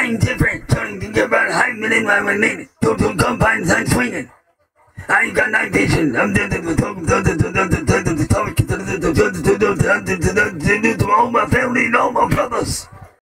ain't different. Turning to get about hype in my minute. Total combines I'm swinging. I ain't got night vision. I'm dead to all my family and all my brothers.